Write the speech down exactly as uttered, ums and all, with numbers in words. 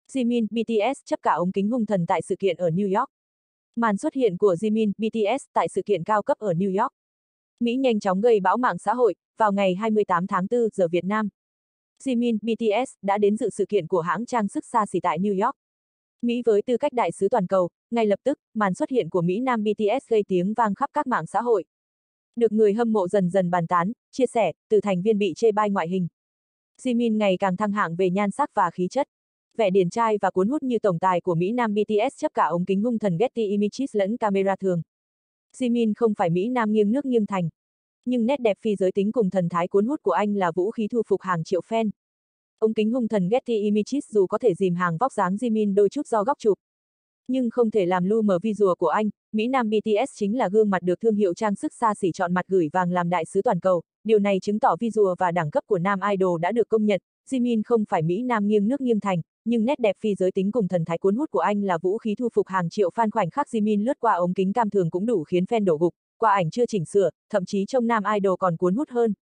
Jimin, bê tê ét chấp cả ống kính hung thần tại sự kiện ở New York. Màn xuất hiện của Jimin, bê tê ét tại sự kiện cao cấp ở New York. Mỹ nhanh chóng gây bão mạng xã hội, vào ngày hai mươi tám tháng tư giờ Việt Nam. Jimin, bê tê ét đã đến dự sự kiện của hãng trang sức xa xỉ tại New York. Mỹ với tư cách đại sứ toàn cầu, ngay lập tức, màn xuất hiện của Mỹ Nam bê tê ét gây tiếng vang khắp các mạng xã hội. Được người hâm mộ dần dần bàn tán, chia sẻ, từ thành viên bị chê bai ngoại hình. Jimin ngày càng thăng hạng về nhan sắc và khí chất. Vẻ điển trai và cuốn hút như tổng tài của Mỹ Nam bê tê ét chấp cả ống kính hung thần Getty Images lẫn camera thường. Jimin không phải Mỹ Nam nghiêng nước nghiêng thành. Nhưng nét đẹp phi giới tính cùng thần thái cuốn hút của anh là vũ khí thu phục hàng triệu fan. Ống kính hung thần Getty Images dù có thể dìm hàng vóc dáng Jimin đôi chút do góc chụp, nhưng không thể làm lu mờ visual của anh. Mỹ Nam bê tê ét chính là gương mặt được thương hiệu trang sức xa xỉ chọn mặt gửi vàng làm đại sứ toàn cầu, điều này chứng tỏ visual và đẳng cấp của nam idol đã được công nhận. Jimin không phải Mỹ Nam nghiêng nước nghiêng thành, nhưng nét đẹp phi giới tính cùng thần thái cuốn hút của anh là vũ khí thu phục hàng triệu fan. Khoảnh khắc Jimin lướt qua ống kính cam thường cũng đủ khiến fan đổ gục, qua ảnh chưa chỉnh sửa, thậm chí trông nam idol còn cuốn hút hơn.